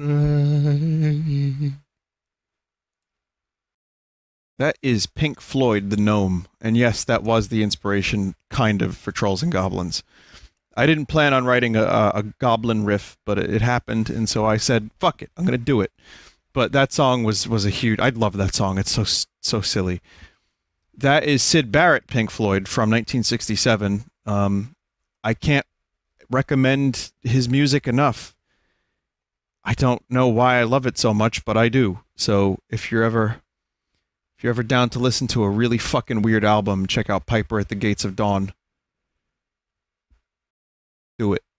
That is Pink Floyd, the Gnome. And yes, that was the inspiration, kind of, for Trolls and Goblins. I didn't plan on writing a goblin riff, but it happened, and so I said, fuck it, I'm going to do it. But that song was a huge... I love that song. It's so silly. That is Syd Barrett, Pink Floyd, from 1967. I can't recommend his music enough. I don't know why I love it so much, but I do. So if you're ever down to listen to a really fucking weird album, check out Piper at the Gates of Dawn. Do it.